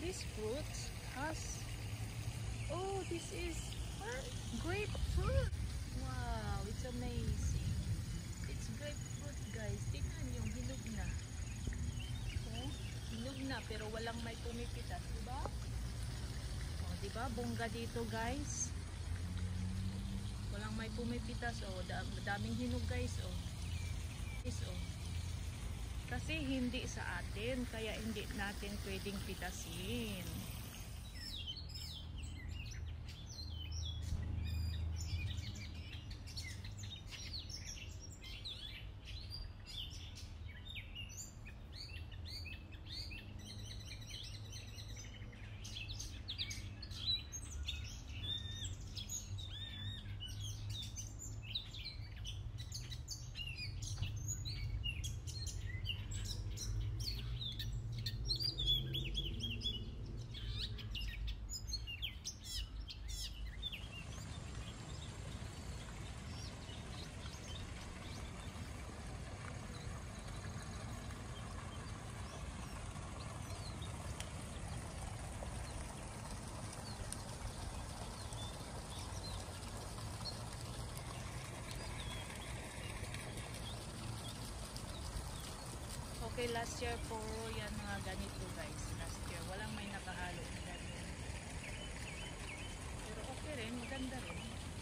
this fruit has, oh, this is grapefruit. Wow, it's amazing. It's grapefruit, guys. Tingnan yung hinog na. Oh, hinog na pero walang may pumipitas, diba? Oh, diba? Bongga dito, guys. Walang may pumipitas. Oh, daming hinog, guys. Oh. Oh. Kasi hindi sa atin, kaya hindi natin pwedeng pitasin. Okay, last year po yan mga ganito, guys. Last year, walang may nakahalo na ganito. Pero okay rin, maganda rin.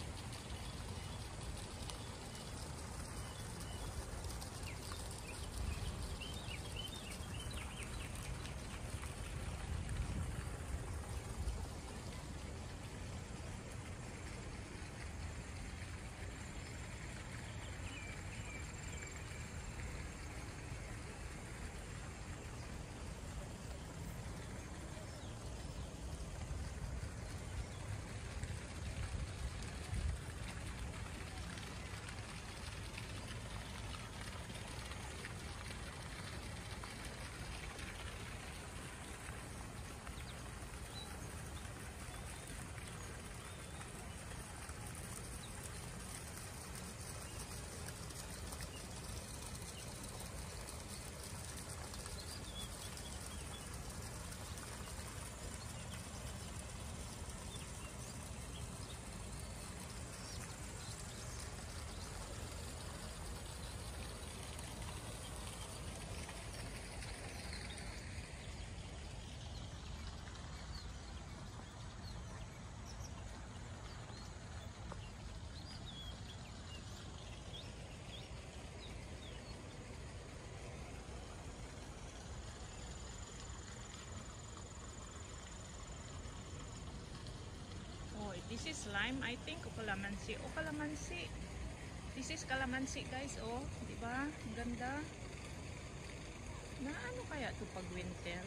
This is lime, I think, o kalamansi. O kalamansi. This is kalamansi, guys. Oh, di ba? Ganda. Na ano kaya to pag winter?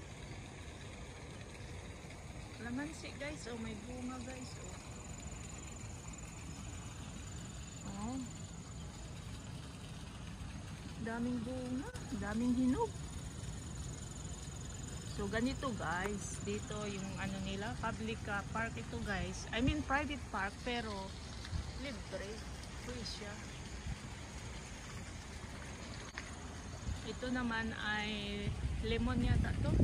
Kalamansi, guys. Oh, may bunga, guys. Oh. Oh. Daming bunga, daming hinog. So ganito, guys, dito yung ano nila, public park ito, guys. I mean private park pero libre, free siya. Ito naman ay lemon yata to.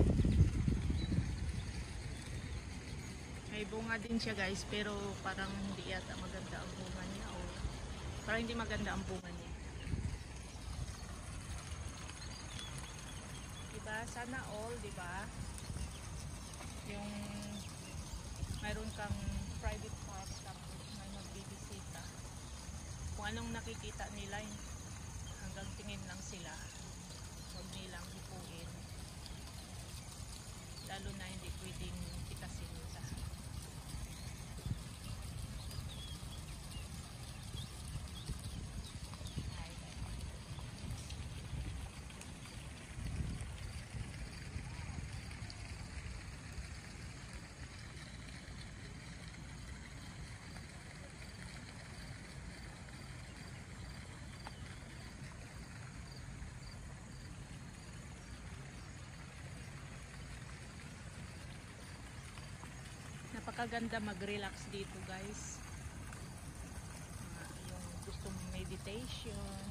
May bunga din siya, guys, pero parang hindi yata maganda ang bunga niya, o parang hindi maganda ang bunga niya. Diba? Sana all, diba? Yung mayroon kang private park tapos may magbibisita. Kung anong nakikita nila, hanggang tingin lang sila. Huwag nilang hipuin. Lalo na hindi pwedeng pitasin sa napakaganda mag-relax dito, guys. Yung gustong meditation,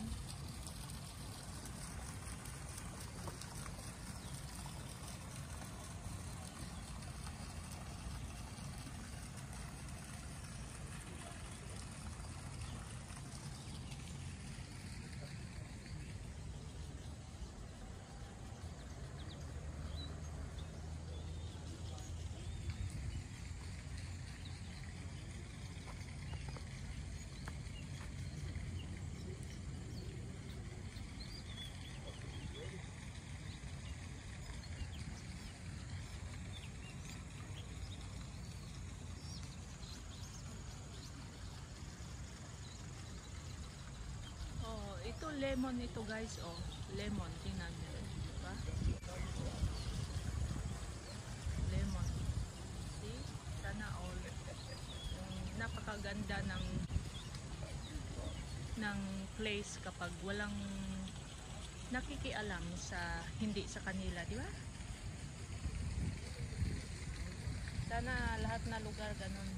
Ito lemon ito guys, oh. Lemon, tingnan nyo. Diba? Lemon. See? Sana all. Napakaganda ng place kapag walang nakikialam sa hindi sa kanila, di ba? Sana lahat na lugar ganun.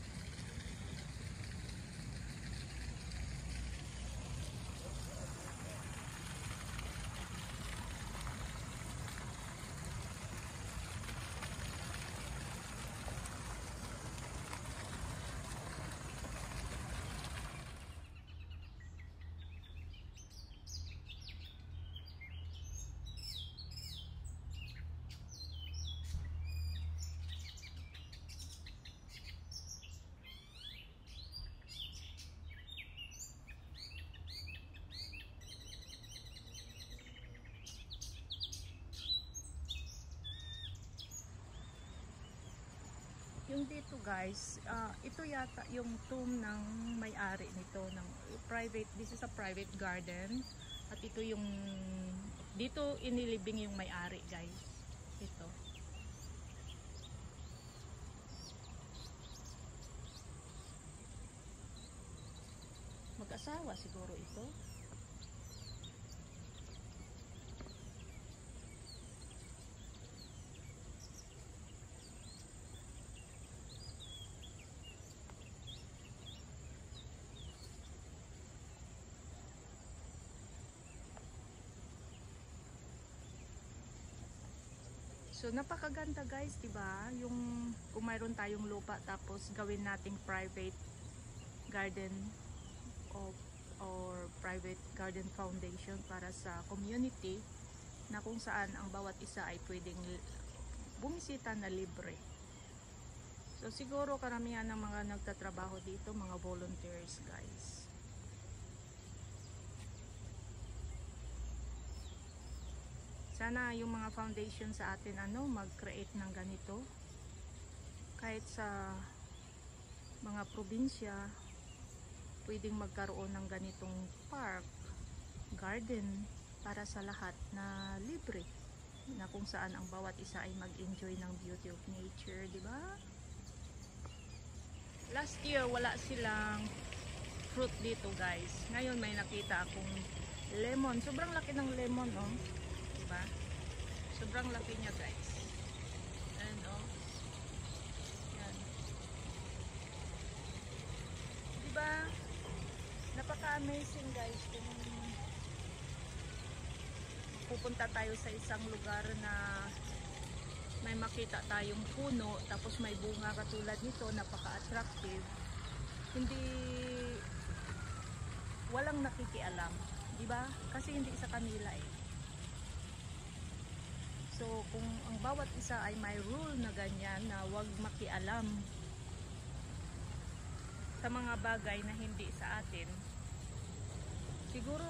Yung dito guys, ito yata yung tomb ng may-ari nito ng private. This is a private garden. At ito yung dito inilibing yung may-ari guys. Ito. Mag-asawa siguro ito. So napakaganda guys, 'di ba? Yung kung mayroon tayong lupa tapos gawin nating private garden or private garden foundation para sa community na kung saan ang bawat isa ay pwedeng bumisita na libre. So siguro karamihan ng mga nagtatrabaho dito mga volunteers guys. Sana yung mga foundation sa atin mag-create ng ganito. Kahit sa mga probinsya, pwedeng magkaroon ng ganitong park, garden para sa lahat na libre. Na kung saan ang bawat isa ay mag-enjoy ng beauty of nature, di ba? Last year wala silang fruit dito guys. Ngayon may nakita akong lemon. Sobrang laki ng lemon, oh. Diba? Sobrang laki niya guys. Ayan oh. Yan. Diba? Napaka-amazing guys kung pupunta tayo sa isang lugar na may makita tayong puno tapos may bunga katulad nito, napaka-attractive. Hindi walang nakikialam, diba? Kasi hindi sa kanila eh. So, kung ang bawat isa ay may rule na ganyan na wag makialam sa mga bagay na hindi sa atin, siguro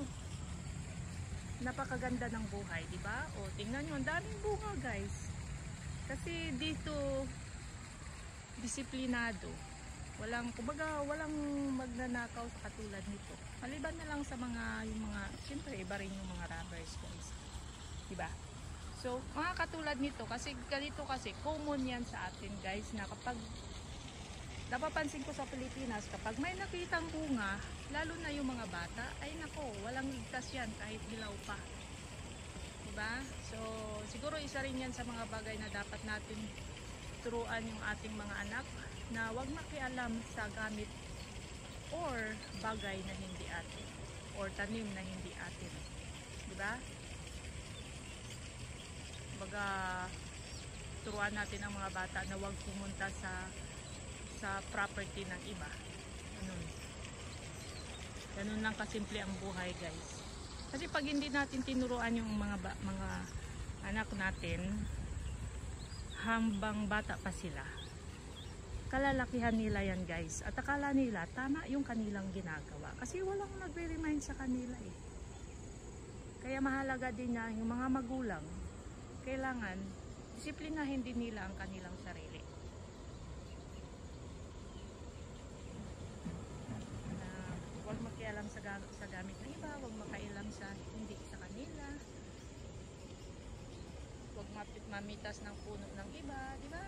napakaganda ng buhay, di ba? O, tingnan nyo, ang daming bunga guys. Kasi dito, disiplinado. Kumbaga, walang magnanakaw sa katulad nito. Maliban na lang sa siyempre, iba rin yung mga robbers guys. Di ba? So, mga katulad nito, kasi ganito kasi, common yan sa atin guys, na kapag, napapansin ko sa Pilipinas, kapag may nakitang bunga, lalo na yung mga bata, ay nako, walang ligtas yan kahit dilaw pa. Diba? So, siguro isa rin yan sa mga bagay na dapat natin turuan yung ating mga anak, na wag makialam sa gamit or bagay na hindi atin, or tanim na hindi atin. Diba? Baga turuan natin ang mga bata na huwag pumunta sa property ng iba. Ganun lang kasimple ang buhay guys. Kasi pag hindi natin tinuruan yung mga anak natin hambang bata pa sila, kalalakihan nila yan guys, at akala nila tama yung kanilang ginagawa kasi walang nagre-remind sa kanila eh. Kaya mahalaga din na yung mga magulang kailangan disiplinahin din nila ang kanilang sarili. Huwag makialam sa gamit ng iba, huwag makialam hindi sa kanila. Huwag mamitas ng puno ng iba, di ba?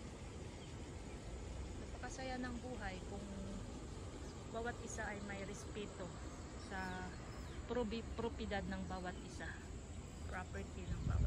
Napakasaya ng buhay kung bawat isa ay may respeto sa propiedad ng bawat isa, property ng bawat